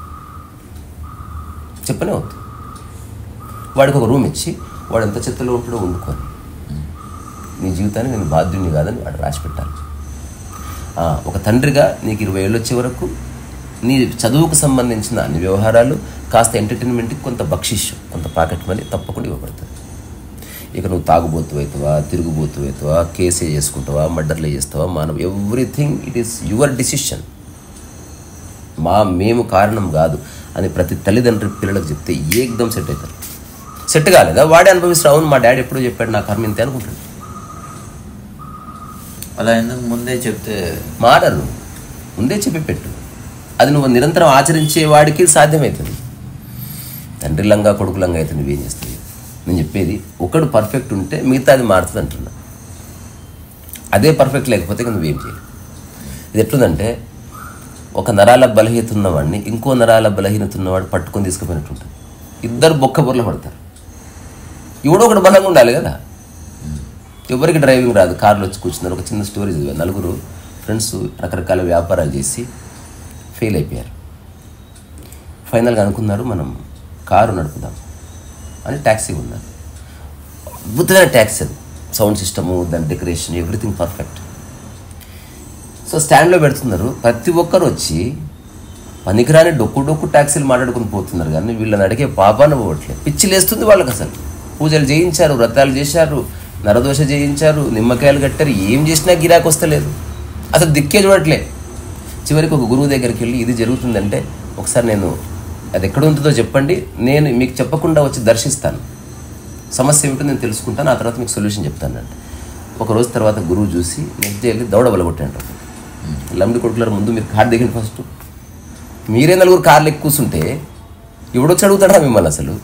చెప్పనే వద్దు. వాడికి ఒక రూమ్ ఇచ్చి వాడు ఎంత చెత్తలో ఉంటాడో వండుకొని, నీ జీవితాన్ని నేను బాధ్యుని కాదని వాడు రాసి పెట్టాలి. ఒక తండ్రిగా నీకు ఇరవై ఏళ్ళు వచ్చే వరకు నీ చదువుకు సంబంధించిన అన్ని వ్యవహారాలు, కాస్త ఎంటర్టైన్మెంట్కి కొంత బక్షిష్, కొంత పాకెట్ మనీ తప్పకుండా ఇవ్వబడుతుంది. ఇక నువ్వు తాగుబోతు అవుతావా, తిరుగుబోతు అవుతావా, కేసే చేసుకుంటావా, మర్డర్లే చేస్తావా, మానవ everything it is your decision. మా మేము కారణం కాదు అని ప్రతి తల్లిదండ్రి పిల్లలకు చెప్తే ఏకదం సెట్ అవుతారు. సెట్ కాలేదా వాడే అనుభవిస్తారు. అవును మా డాడీ ఎప్పుడూ చెప్పాడు నా కర్మ ఇంతే అనుకుంటాడు. అలా ఎందుకు ముందే చెప్తే మారరు, ముందే చెప్పి పెట్టు. అది నువ్వు నిరంతరం ఆచరించే వాడికి సాధ్యమవుతుంది. తండ్రి లంగా కొడుకు లంగా అయితే నువ్వేం చేస్తావు? నేను చెప్పేది, ఒకడు పర్ఫెక్ట్ ఉంటే మిగతా అది మారుతుంది అంటున్నా. అదే పర్ఫెక్ట్ లేకపోతే నువ్వేం చేయలేవు. ఇది ఎట్లుందంటే, ఒక నరాల బలహీనత ఉన్నవాడిని ఇంకో నరాల బలహీనత ఉన్నవాడు పట్టుకొని తీసుకుపోయినట్టు ఉంటుంది. ఇద్దరు బొక్క బొర్ల పడతారు. ఎవడో ఒకటి బలంగా ఉండాలి కదా. ఎవరికి డ్రైవింగ్ రాదు, కార్లో వచ్చి కూర్చున్నారు. ఒక చిన్న స్టోరీ చదివారు. నలుగురు ఫ్రెండ్స్ రకరకాల వ్యాపారాలు చేసి ఫెయిల్ అయిపోయారు. ఫైనల్గా అనుకున్నారు మనం కారు నడుపుదాం అని ట్యాక్సీ ఉన్నారు. అద్భుతమైన ట్యాక్సీ, అది సౌండ్ సిస్టము, దాని డెకరేషన్, ఎవ్రీథింగ్ పర్ఫెక్ట్. సో స్టాండ్లో పెడుతున్నారు. ప్రతి ఒక్కరు వచ్చి పనికిరాని డొక్కు డొక్కు ట్యాక్సీలు మాట్లాడుకుని పోతున్నారు, కానీ వీళ్ళని అడిగే పాపాన పోవట్లేదు. పిచ్చి లేస్తుంది వాళ్ళకి. అసలు పూజలు చేయించారు, వ్రతాలు చేశారు, నరదోష చేయించారు, నిమ్మకాయలు కట్టారు, ఏం చేసినా గిరాకు వస్తలేదు. అసలు దిక్కే చూడట్లే. చివరికి ఒక గురువు దగ్గరికి వెళ్ళి ఇది జరుగుతుందంటే ఒకసారి నేను అది ఎక్కడ ఉంటుందో చెప్పండి, నేను మీకు చెప్పకుండా వచ్చి దర్శిస్తాను, సమస్య ఏమిటో నేను తెలుసుకుంటాను, ఆ తర్వాత మీకు సొల్యూషన్ చెప్తాను అంటే. ఒక రోజు తర్వాత గురువు చూసి నెక్స్ట్ డే వెళ్ళి దౌడ బలగొట్టాడు. లంబడి కొడుకుల ముందు మీరు కార్ దిగండి ఫస్ట్. మీరే నలుగురు కార్లు ఎక్కువ కూర్చుంటే ఎవడొచ్చి అడుగుతాడా మిమ్మల్ని? అసలు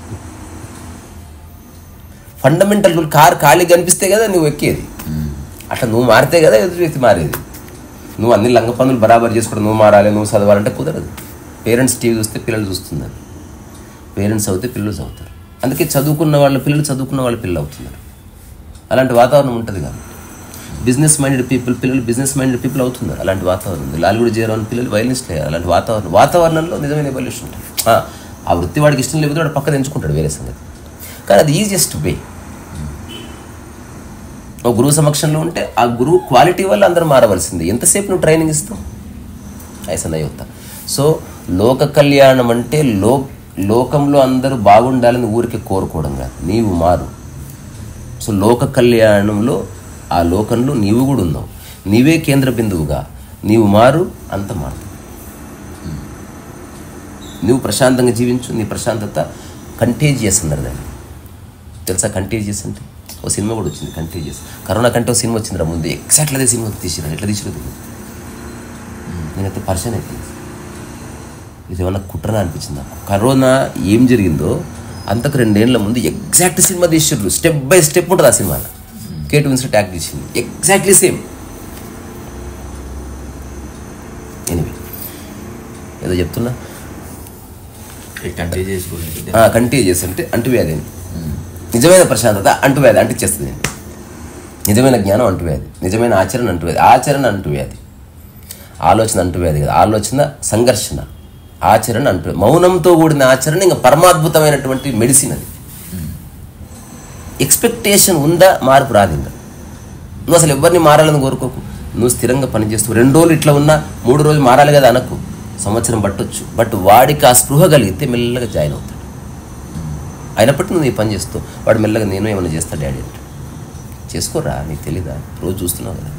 ఫండమెంటల్ రూల్, కారు ఖాళీ కనిపిస్తే కదా నువ్వు ఎక్కేది. అట్లా నువ్వు మారితే కదా ఎదురు వ్యక్తి మారేది. నువ్వు అన్ని లంగ పనులు బరాబర్ చేసుకోవడం, నువ్వు మారాలి, నువ్వు చదవాలంటే కుదరదు. పేరెంట్స్ టీవీ చూస్తే పిల్లలు చూస్తున్నారు, పేరెంట్స్ అవుతే పిల్లలు చదువుతారు. అందుకే చదువుకున్న వాళ్ళ పిల్లలు చదువుకున్న వాళ్ళ పిల్లలు అవుతున్నారు. అలాంటి వాతావరణం ఉంటుంది కాబట్టి బిజినెస్ మైండెడ్ పీపుల్ పిల్లలు బిజినెస్ మైండెడ్ పీపుల్ అవుతున్నారు. అలాంటి వాతావరణం ఉంది. లాల్గుడి చేరాలని పిల్లలు వైలెన్స్ లేదు. అలాంటి వాతావరణం వాతావరణంలో నిజమైన ఎవల్యూషన్ ఉంటుంది. ఆ వృత్తి వాడికి ఇష్టం లేకపోతే వాడు పక్కన ఎంచుకుంటాడు వేరే సంగతి. కానీ అది ఈజియెస్ట్ వే. ఓ గురువు సమక్షంలో ఉంటే ఆ గురువు క్వాలిటీ వల్ల అందరూ మారవలసింది. ఎంతసేపు నువ్వు ట్రైనింగ్ ఇస్తావు? ఐసన్ అయ్యవుతా. సో లోక కళ్యాణం అంటే లో లోకంలో అందరూ బాగుండాలని ఊరికి కోరుకోవడం కాదు, నీవు మారు. సో లోక కళ్యాణంలో ఆ లోకంలో నీవు కూడా ఉన్నావు, నీవే కేంద్ర బిందువుగా నీవు మారు, అంత మారు. నువ్వు ప్రశాంతంగా జీవించు. నీ ప్రశాంతత కంటేజియస్ అన్నారు దాన్ని. తెలుసా కంటేజియస్ అంటే? ఓ సినిమా కూడా వచ్చింది కంటేజియస్. కరోనా కంటే ఓ సినిమా వచ్చిందిరా ముందు, ఎగ్జాక్ట్లీ అదే సినిమా తీసిరా. ఎట్లా తీసిరదు నేనైతే పరిచయం అయిపోయింది. ఇది ఏమన్నా కుట్రనా అనిపించింది నాకు. కరోనా ఏం జరిగిందో అంతకు రెండేళ్ల ముందు ఎగ్జాక్ట్ సినిమా తీసిర్రు. స్టెప్ బై స్టెప్ ఉంటుంది ఆ సినిమాలో. కేట్ విన్స్లెట్ యాక్ట్ తీసింది, ఎగ్జాక్ట్లీ సేమ్. ఎనివే ఏదో చెప్తున్నా. కంటేజియస్ అంటే అంటువ్యాధి. నిజమైన ప్రశాంతత అంటువ్యాధి అంటిచ్చేస్తుంది. నిజమైన జ్ఞానం అంటువ్యాధి, నిజమైన ఆచరణ అంటువ్యాధి. ఆచరణ అంటువ్యాధి, ఆలోచన అంటువ్యాధి కదా. ఆలోచన సంఘర్షణ, ఆచరణ అంటు మౌనంతో కూడిన ఆచరణ ఇంకా పరమాద్భుతమైనటువంటి మెడిసిన్. అది ఎక్స్పెక్టేషన్ ఉందా మార్పు రాదు. ఇంకా నువ్వు అసలు ఎవరిని మారాలని కోరుకోకు. నువ్వు స్థిరంగా పనిచేస్తావు. రెండు రోజులు ఇట్లా ఉన్నా మూడు రోజులు మారాలి కదా అనకు. సంవత్సరం పట్టొచ్చు. బట్ వాడికి ఆ స్పృహ కలిగితే మెల్లగా జాయిన్ అవుతాడు. అయినప్పటికీ నువ్వు నీ పని చేస్తావు. వాడు మెల్లగా నేను ఏమైనా చేస్తా డాడీ అంటే చేసుకోరా, నీకు తెలీదా? రోజు చూస్తున్నావు కదా.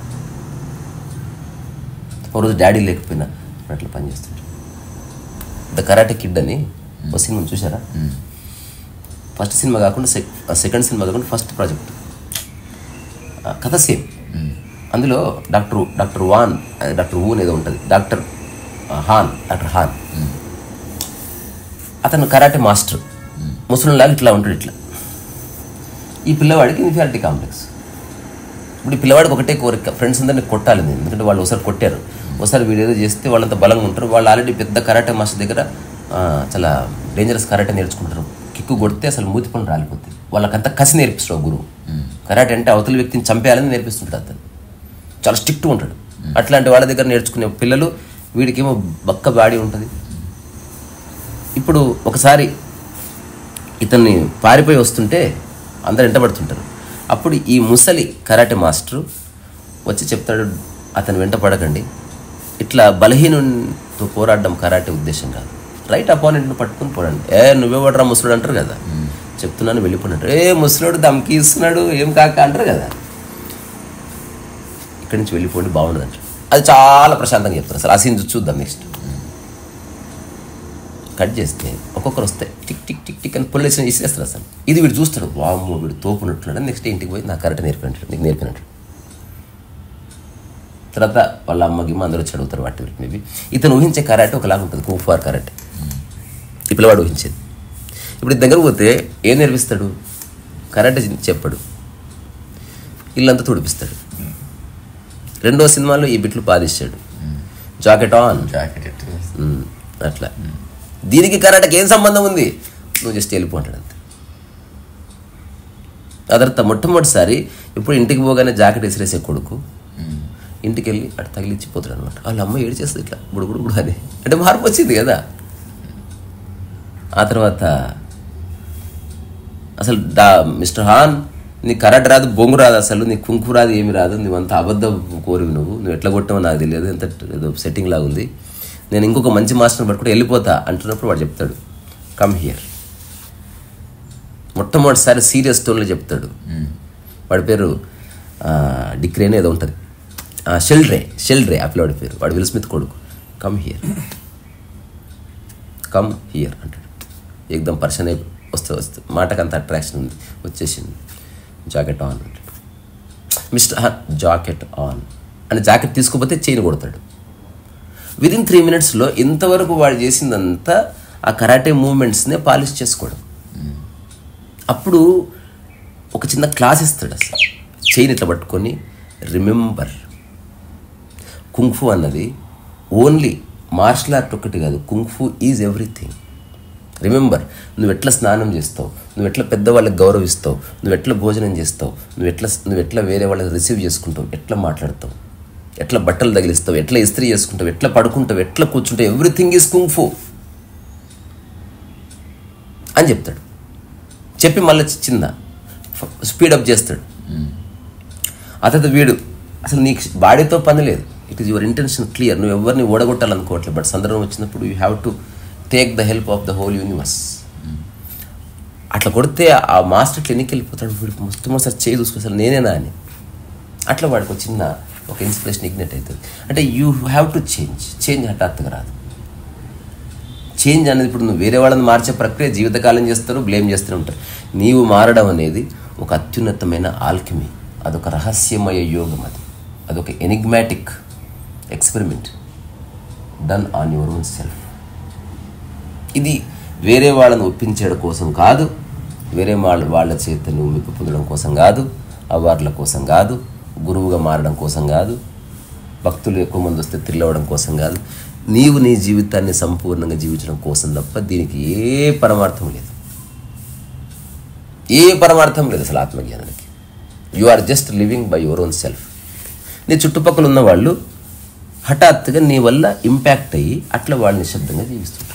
ఒక రోజు డాడీ లేకపోయినా అట్లా పని చేస్తాడు. ద కరాటే కిడ్ అని ఒక సినిమా చూసారా? ఫస్ట్ సినిమా కాకుండా సెకండ్ సినిమా కాకుండా ఫస్ట్ ప్రాజెక్ట్. కథ సేమ్. అందులో డాక్టర్ డాక్టర్ వాన్ డాక్టర్ ఊన్ ఏదో ఉంటుంది. డాక్టర్ హాన్ డాక్టర్ హాన్ అతను కరాటే మాస్టర్. ముసలిలాగా ఇట్లా ఉంటాడు. ఇట్లా ఈ పిల్లవాడికి ఇన్ఫీరియారిటీ కాంప్లెక్స్. ఇప్పుడు ఈ పిల్లవాడికి ఒకటే కోరిక, ఫ్రెండ్స్ అందరినీ కొట్టాలి. ఎందుకంటే వాళ్ళు ఒకసారి కొట్టారు, ఒకసారి వీడు ఏదో చేస్తే వాళ్ళంతా బలంగా ఉంటారు. వాళ్ళు ఆల్రెడీ పెద్ద కరాటే మాస్టర్ దగ్గర చాలా డేంజరస్ కరాటే నేర్చుకుంటారు. కిక్కు కొడితే అసలు మూతి పని రాలిపోతుంది. వాళ్ళకంతా కసి నేర్పిస్తాడు గురువు. కరాటే అంటే అవతల వ్యక్తిని చంపేయాలని నేర్పిస్తుంటాడు. అతను చాలా స్ట్రిక్ట్గా ఉంటాడు. అట్లాంటి వాళ్ళ దగ్గర నేర్చుకునే పిల్లలు, వీడికేమో బక్క బాడీ ఉంటుంది. ఇప్పుడు ఒకసారి ఇతన్ని పారిపోయి వస్తుంటే అందరు వెంటబడుతుంటారు. అప్పుడు ఈ ముసలి కరాటే మాస్టరు వచ్చి చెప్తాడు, అతను వెంట పడకండి, ఇట్లా బలహీనుతో పోరాడడం కరాటే ఉద్దేశం కాదు. రైట్ అపోనెంట్ను పట్టుకుని పోరండి. ఏ నువ్వెవడరా ముసలుడు అంటారు కదా, చెప్తున్నాను వెళ్ళిపోయినట్టు. ఏ ముసలుడు దమ్కి ఇస్తున్నాడు ఏం కాక అంటారు కదా, ఇక్కడి నుంచి వెళ్ళిపోండి బాగుండదు అంటారు. అది చాలా ప్రశాంతంగా చెప్తారు. అసలు ఆ సీన్ చూద్దాం నెక్స్ట్. కట్ చేస్తే ఒక్కొక్కరు వస్తాయి, టిక్ టిక్ టిక్ టిక్ అని పొల్లేసిన ఇసేస్తారు. అసలు ఇది వీడు చూస్తాడు, వామ్మో వీడు తోపునట్టున్నాడు. నెక్స్ట్ ఇంటికి పోయి నాకు కరెక్ట్ నేర్పినట్టు నీకు నేర్పినట్టు. తర్వాత వాళ్ళ అమ్మకి అందరూ వచ్చి అడుగుతారు వాటి మేబీ. ఇతను ఊహించే కరాటే ఒకలాగా ఉంటుంది, కుంఫార్ కరాటే. ఈ పిల్లవాడు ఊహించేది. ఇప్పుడు ఇది దగ్గర పోతే ఏం నేర్పిస్తాడు? కరాటే చెప్పాడు, ఇల్లంతా తుడిపిస్తాడు. రెండో సినిమాలో ఈ బిట్లు పాదిస్తాడు, జాకెట్ ఆన్ జాకెట్ అట్లా. దీనికి కరాటకి ఏం సంబంధం ఉంది? నువ్వు జస్ట్ వెళ్ళిపోంటాడు అంతే. ఆ తర్వాత మొట్టమొదటిసారి ఇప్పుడు ఇంటికి పోగానే జాకెట్ విసిరేసే కొడుకు ఇంటికి వెళ్ళి అటు తగిలిచ్చిపోతాడు అనమాట. వాళ్ళ అమ్మ ఏడు చేస్తుంది ఇట్లా బుడుగుడు కూడా అని. అంటే మార్పు వచ్చింది కదా. ఆ తర్వాత అసలు డా మిస్టర్ హాన్ నీ కరాటే రాదు, బొంగు రాదు, అసలు నీ కుంకు రాదు, ఏమి రాదు, నువ్వంత అబద్ధం కోరివి, నువ్వు నువ్వు ఎట్లా కొట్టావో నాకు తెలియదు, ఎంత ఏదో సెట్టింగ్ లాగా ఉంది, నేను ఇంకొక మంచి మాస్టర్ని పట్టుకుంటే వెళ్ళిపోతా అంటున్నప్పుడు వాడు చెప్తాడు, కమ్ హియర్. మొట్టమొదటిసారి సీరియస్ టోన్లో చెప్తాడు. వాడి పేరు డిక్రేన్ ఏదో ఉంటుంది, షెల్డ్రే షెల్డ్రే ఆ పిల్లవాడి పేరు. వాడు విల్ స్మిత్ కొడుకు. కమ్ హియర్ కమ్ హియర్ అంటాడు. ఏకదం పర్సన్ అయి వస్తే వస్తే మాటకంత అట్రాక్షన్ ఉంది, వచ్చేసింది. జాకెట్ ఆన్ అంటాడు. మిస్టర్ జాకెట్ ఆన్ అని జాకెట్ తీసుకోపోతే చైన్ కొడతాడు. విదిన్ త్రీ మినిట్స్లో ఇంతవరకు వాడు చేసిందంతా ఆ కరాటే మూమెంట్స్నే పాలిష్ చేసుకోవడం. అప్పుడు ఒక చిన్న క్లాస్ ఇస్తాడు అసలు. చైన్ ఇట్లా పట్టుకొని రిమెంబర్, కుంగ్ఫు అన్నది ఓన్లీ మార్షల్ ఆర్ట్ ఒక్కటి కాదు, కుంగ్ఫు ఈజ్ ఎవ్రీథింగ్. రిమెంబర్, నువ్వు ఎట్లా స్నానం చేస్తావు, నువ్వు ఎట్లా పెద్దవాళ్ళకి గౌరవిస్తావు, నువ్వు ఎట్లా భోజనం చేస్తావు, నువ్వు ఎట్లా నువ్వు ఎట్లా వేరే వాళ్ళని రిసీవ్ చేసుకుంటావు, ఎట్లా మాట్లాడతావు, ఎట్లా బట్టలు తగిలిస్తావు, ఎట్లా ఇస్త్రీ చేసుకుంటావు, ఎట్లా పడుకుంటావు, ఎట్లా కూర్చుంటావు, ఎవ్రీథింగ్ ఈజ్ కుంగ్ఫు అని చెప్తాడు. చెప్పి మళ్ళీ చిన్న స్పీడప్ చేస్తాడు. అతడు వీడు అసలు నీకు బాడీతో పని లేదు, it is your intention clear, నువ్వు ఎవరిని ఓడగొట్టాలనుకోవట్లేదు. బట్ సందర్భం వచ్చినప్పుడు you have to take the help of the whole universe. అట్లా కొడితే ఆ మాస్టర్ ఇట్లా ఎన్నికి వెళ్ళిపోతాడు, వీడు మొత్తం ఒకసారి చేయి చూసుకొని అసలు నేనేనా అని. అట్లా వాడికి ఒక చిన్న ఒక ఇన్స్పిరేషన్ ఇగ్నెట్ అవుతుంది. అంటే you have to change. Change హఠాత్తుగా రాదు. చేంజ్ అనేది ఇప్పుడు నువ్వు వేరే వాళ్ళని మార్చే ప్రక్రియ జీవితకాలం చేస్తారు, బ్లేమ్ చేస్తూనే ఉంటారు. నీవు మారడం అనేది ఒక అత్యున్నతమైన ఆల్కెమీ, అదొక రహస్యమయ యోగం, అది అదొక enigmatic experiment done on your own self. ఇది వేరే వాళ్ళని ఒప్పించడం కోసం కాదు, వేరే వాళ్ళ వాళ్ళ చేత నువ్వు మెప్పు పొందడం కోసం కాదు, అవార్డుల కోసం కాదు, గురువుగా మారడం కోసం కాదు, భక్తులు ఎక్కువ మంది వస్తే థ్రిల్ కోసం కాదు. నీవు నీ జీవితాన్ని సంపూర్ణంగా జీవించడం కోసం తప్ప దీనికి ఏ పరమార్థం లేదు. ఏ పరమార్థం లేదు అసలు ఆత్మజ్ఞానానికి. You are just living by your own self. నీ చుట్టుపక్కల ఉన్న వాళ్ళు హఠాత్తుగా నీ వల్ల ఇంపాక్ట్ అయ్యి అట్లా వాళ్ళు నిశ్శబ్దంగా జీవిస్తుంటారు.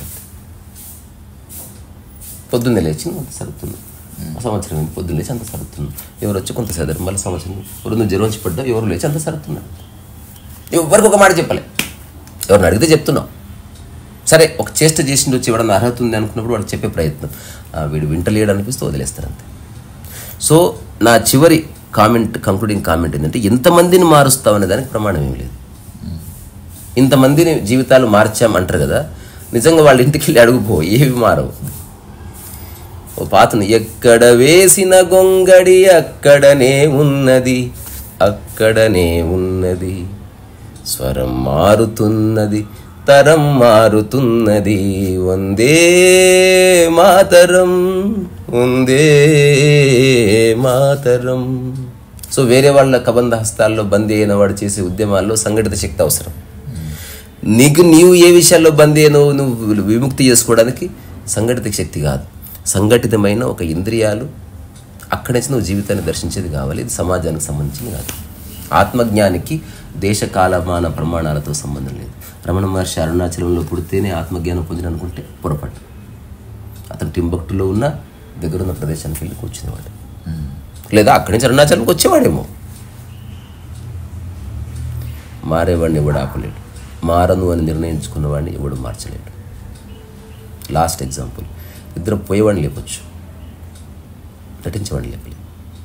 పొద్దున్నే లేచి అంత సరుతుంది, సంవత్సరం ఏంటి పొద్దున్న లేచి అంత సరుతుంది, ఎవరు వచ్చి కొంత సదరు మళ్ళీ సంవత్సరం ఎవరు నువ్వు జ్వరం వచ్చి పడ్డావు, ఎవరు లేచి అంత సరుతున్నాడు. ఎవరికి ఒక మాట చెప్పలే, ఎవరిని అడిగితే చెప్తున్నావు. సరే ఒక చేష్ట చేసింది వచ్చి ఎవడన్నా అర్హత ఉంది అనుకున్నప్పుడు వాడికి చెప్పే ప్రయత్నం, వీడు వింటలేడు అనిపిస్తే వదిలేస్తారు అంతే. సో నా చివరి కామెంట్, కంక్లూడింగ్ కామెంట్ ఏంటంటే, ఎంతమందిని మారుస్తావు అనే దానికి ప్రమాణం ఏమి లేదు. ఇంతమందిని జీవితాలు మార్చామంటారు కదా, నిజంగా వాళ్ళ ఇంటికి వెళ్ళి అడుగుపో, ఏవి మారవు. ఓ పాతను, ఎక్కడ వేసిన గొంగడి అక్కడనే ఉన్నది, అక్కడనే ఉన్నది, స్వరం మారుతున్నది, తరం మారుతున్నది, వందే మాతరం, వందే మాతరం. సో వేరే వాళ్ళ కబంధ హస్తాల్లో బందీ అయిన వాడు చేసే ఉద్యమాల్లో సంఘటిత శక్తి అవసరం. నీకు నీవు ఏ విషయాల్లో బందీ అయినో నువ్వు విముక్తి చేసుకోవడానికి సంఘటిత శక్తి కాదు, సంఘటితమైన ఒక ఇంద్రియాలు, అక్కడి నుంచి నువ్వు జీవితాన్ని దర్శించేది కావాలి. ఇది సమాజానికి సంబంధించింది కాదు. ఆత్మజ్ఞానికి దేశ కాలమాన ప్రమాణాలతో సంబంధం లేదు. రమణ మహర్షి అరుణాచలంలో పుడితేనే ఆత్మజ్ఞానం పొందిన అనుకుంటే పొరపాటు. అతను టింబక్టులో ఉన్న దగ్గరున్న ప్రదేశానికి వెళ్ళి కూర్చునేవాడు, లేదా అక్కడి నుంచి అరుణాచలంకి వచ్చేవాడేమో. మారేవాడిని ఎవడు ఆపలేడు, మారను అని నిర్ణయించుకున్నవాడిని ఎవడు మార్చలేడు. లాస్ట్ ఎగ్జాంపుల్, ఇద్దరు పోయేవాడిని లేపొచ్చు, నటించేవాడిని లేపలేదు.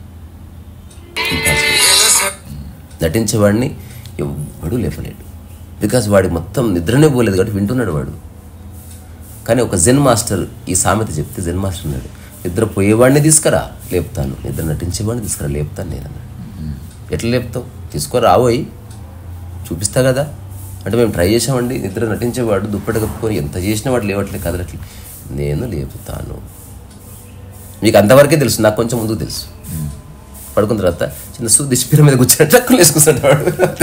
నటించేవాడిని ఎవడు లేపలేడు, బికాజ్ వాడి మొత్తం నిద్రనే పోలేదు కాబట్టి వింటున్నాడు వాడు. కానీ ఒక జెన్ మాస్టర్ ఈ సామెత చెప్తే, జెన్ మాస్టర్ అన్నాడు, నిద్ర పోయేవాడిని తీసుకురా లేపుతాను, నిద్ర నటించేవాడిని తీసుకురా లేపుతాను నేను అన్నాడు. ఎట్లా లేపుతావు, తీసుకురా రాబోయి చూపిస్తా కదా అంటే, మేము ట్రై చేసామండి, నిద్ర నటించేవాడు దుప్పటి కప్పుకొని ఎంత చేసినా వాడు లేవట్లేదు కదలట్లేదు, నేను లేపుతాను. మీకు అంతవరకే తెలుసు, నాకు కొంచెం ముందుకు తెలుసు. పడుకున్న తర్వాత చిన్న సూ దిష్పీర మీద కూర్చొని చక్కులు వేసుకుంటాడు.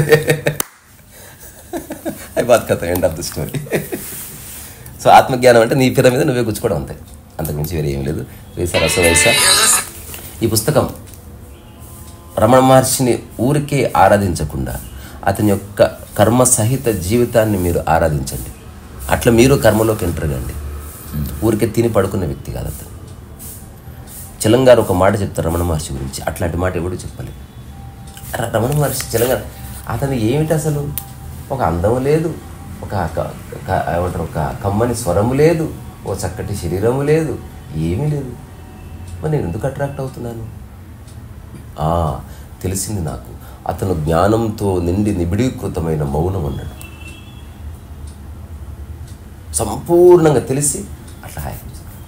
అవి బాధ కథ, end of the story. So ఆత్మజ్ఞానం అంటే నీ పిర మీద నువ్వే కూర్చుకోవడం అంతే, అంతకుమించి వేరే ఏం లేదు. రేసా రస వయసా. ఈ పుస్తకం రమణ మహర్షిని ఊరికే ఆరాధించకుండా అతని యొక్క కర్మ సహిత జీవితాన్ని మీరు ఆరాధించండి. అట్లా మీరు కర్మలోకి ఎంటర్ కండి. ఊరికే తిని పడుకున్న వ్యక్తి కాదు అతను. తెలంగాణ ఒక మాట చెప్తారు రమణ మహర్షి గురించి, అట్లాంటి మాట ఎవడు చెప్పలేదు. రమణ మహర్షి తెలంగాణ అతను ఏమిటి అసలు, ఒక అందము లేదు, ఒక ఏమంటారు ఒక కమ్మని స్వరము లేదు, ఓ చక్కటి శరీరము లేదు, ఏమీ లేదు. మరి నేను ఎందుకు అట్రాక్ట్ అవుతున్నాను? తెలిసింది నాకు, అతను జ్ఞానంతో నిండి నిబిడీకృతమైన మౌనం అన్నాడు. సంపూర్ణంగా తెలిసి అట్లా హాయి.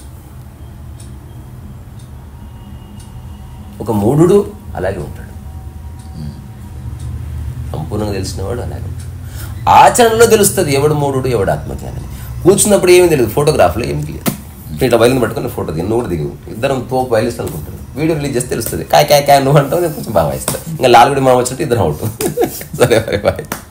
ఒక మూఢుడు అలాగే ఉంటాడు, సంపూర్ణంగా తెలిసినవాడు అలాగే ఉంటాడు. ఆచరణలో తెలుస్తుంది ఎవడు మూఢుడు ఎవడు ఆత్మజ్ఞాని. కూర్చున్నప్పుడు ఏమీ తెలియదు, ఫోటోగ్రాఫ్లో ఏమి తెలియదు. ఇట్లా వైలిన్ పట్టుకుని ఫోటో దిగి నువ్వు కూడా దిగు, ఇద్దరం తోపు వైలిస్ట్ అనుకుంటారు. వీడియో రిలీజ్ చేస్తే తెలుస్తుంది, కాయ కాయ కాయ నువ్వు అంటావు, నేను కొంచెం బాగా ఇస్తాను. ఇంకా లాలుగుడి మనం వచ్చినట్టు ఇద్దరం అవుట్. సరే బాయ్ బాయ్.